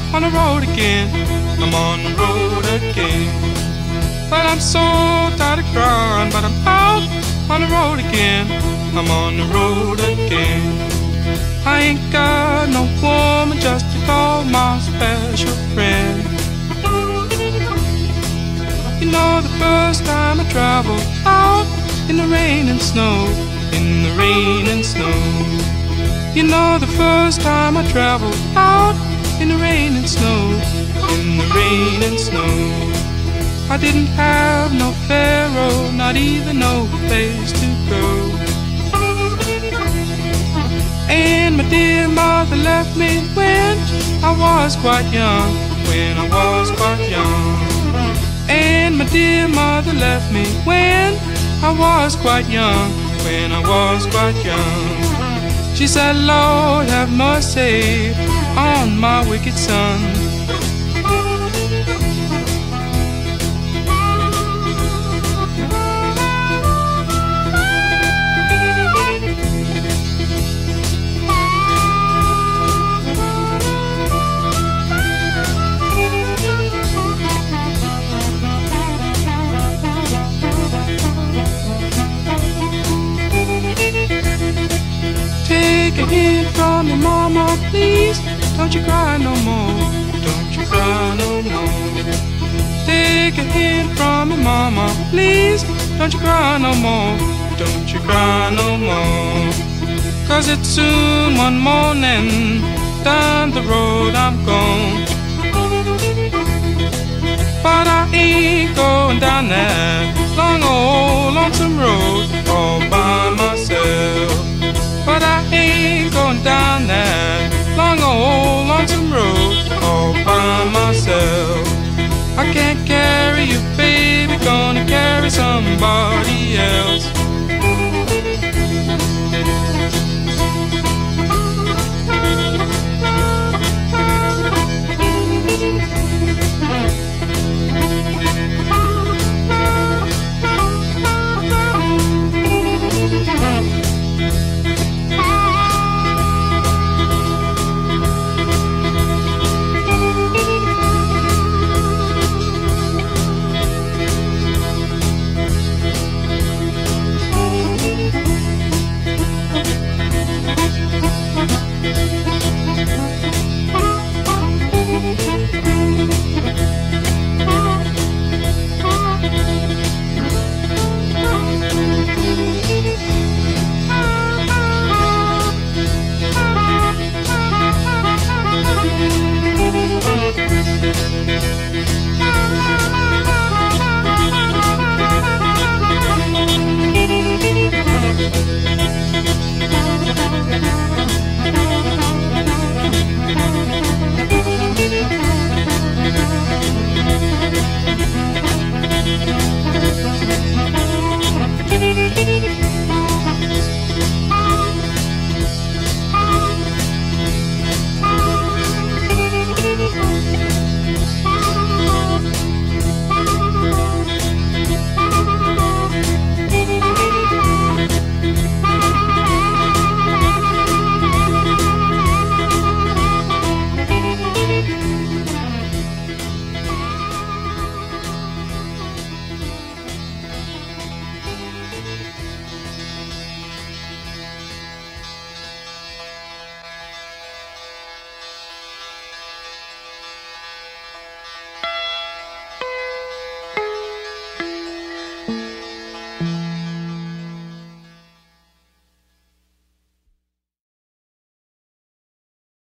on the road again. I'm on the road again. But I'm so tired of crying, but I'm out on the road again. I'm on the road again. I ain't got no woman just to call my special friend. You know the first time I traveled out in the rain and snow, in the rain and snow. You know the first time I traveled out in the rain and snow, in the rain and snow. I didn't have no pharaoh, not even no place to go. And my dear mother left me when I was quite young, when I was quite young. And my dear mother left me when I was quite young, when I was quite young. She said, Lord, have mercy on my wicked son. Take a hint from me, mama, please. Don't you cry no more, don't you cry no more. Take a hint from me, mama, please. Don't you cry no more, don't you cry no more. 'Cause it's soon one morning, down the road I'm gone. But I ain't going down that long old lonesome road all by myself. But I ain't going down that long old lonesome road all by myself. I can't carry you, baby, gonna carry somebody